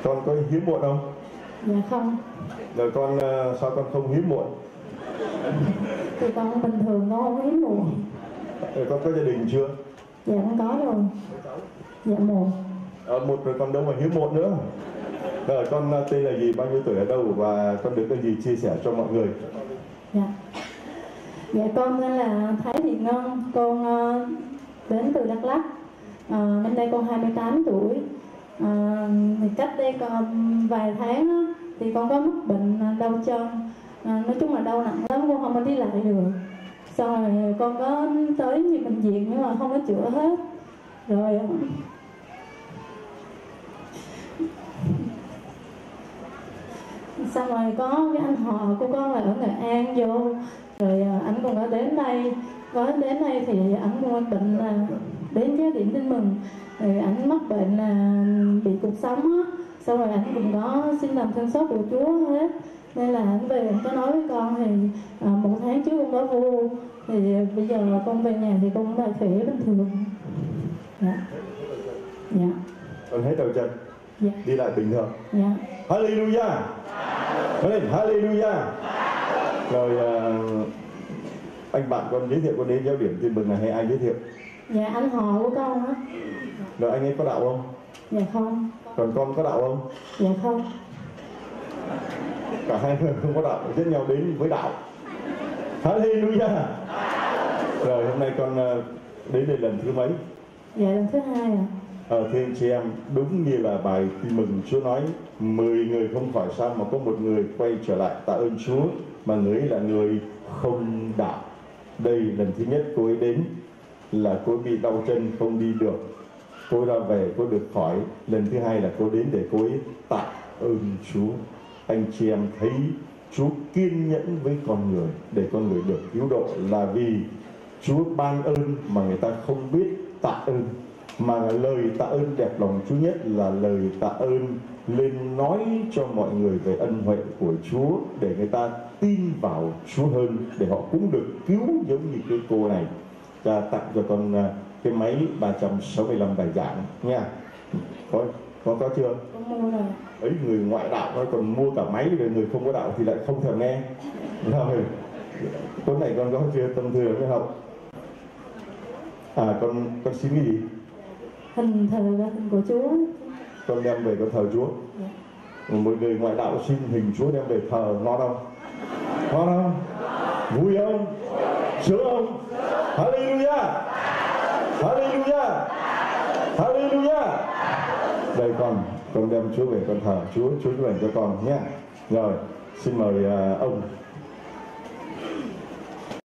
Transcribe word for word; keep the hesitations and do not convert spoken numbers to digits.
Con có hiếm muộn không? Dạ không. Rồi con sao con không hiếm muộn? Thì con bình thường con không hiếm muộn. Rồi con có gia đình chưa? Dạ con có rồi. Dạ một. Ờ, một rồi con đâu mà hiếm muộn nữa. Rồi con tên là gì, bao nhiêu tuổi, ở đâu và con được cái gì chia sẻ cho mọi người? Dạ. Dạ con tên là Thái Thị Ngân, con uh, đến từ Đắk Lắk. Uh, năm nay con hai mươi tám tuổi. Uh, thì cách đây còn vài tháng á, thì con có mắc bệnh đau chân. Uh, nói chung là đau nặng lắm, con không có đi lại được. Xong rồi con có tới nhiều bệnh viện nhưng mà không có chữa hết. Rồi xong rồi có cái anh họ của con là ở Nghệ An vô, rồi ảnh cũng có đến đây, có đến đây thì ảnh cũng bệnh là đến giá điểm tin mừng, rồi ảnh mắc bệnh là bị cột sống á, xong rồi ảnh cũng có xin làm thân xót của Chúa hết, nên là ảnh về ảnh có nói với con thì à, một tháng trước con có vô, thì bây giờ con về nhà thì con lại khỏe bình thường. Dạ. Dạ. Con hết đầu chân. Dạ. Đi lại bình thường. Dạ. Hallelujah. Nói lên Hallelujah. Rồi uh, anh bạn con giới thiệu con đến giáo điểm tin mừng này hay ai giới thiệu? Dạ anh họ của con á. Rồi anh ấy có đạo không? Dạ không. Còn con có đạo không? Dạ không. Cả hai người không có đạo, dẫn nhau đến với đạo. Hallelujah. Rồi hôm nay con đến đây lần thứ mấy? Dạ lần thứ hai ạ. Ờ, thưa anh chị em, đúng như là bài tin mừng Chúa nói, mười người không khỏi sao mà có một người quay trở lại tạ ơn Chúa, mà người ấy là người không đạo. Đây lần thứ nhất cô ấy đến là cô ấy bị đau chân không đi được, cô ấy ra về cô được khỏi. Lần thứ hai là cô đến để cô ấy tạ ơn Chúa. Anh chị em thấy Chúa kiên nhẫn với con người để con người được cứu độ, là vì Chúa ban ơn mà người ta không biết tạ ơn. Mà lời tạ ơn đẹp lòng Chúa nhất là lời tạ ơn lên nói cho mọi người về ân huệ của Chúa, để người ta tin vào Chúa hơn, để họ cũng được cứu giống như cái cô này. Cha tặng cho con cái máy ba trăm sáu mươi lăm bài giảng nha. Có có có chưa? Con mua rồi. Ấy, người ngoại đạo nó còn mua cả máy, rồi người không có đạo thì lại không thèm nghe. Rồi tối này con có chưa tâm thư với học? À con con xin cái gì? Hình thờ và hình của Chúa. Con đem về con thờ Chúa. Dạ. Một người ngoại đạo xin hình Chúa đem về thờ, ngon không? Ngon không? Vui không? Sướng không? Hallelujah. Hallelujah. Hallelujah. Đây con, con đem Chúa về con thờ Chúa, Chúa chúc lành cho con nhé. Rồi, xin mời uh, ông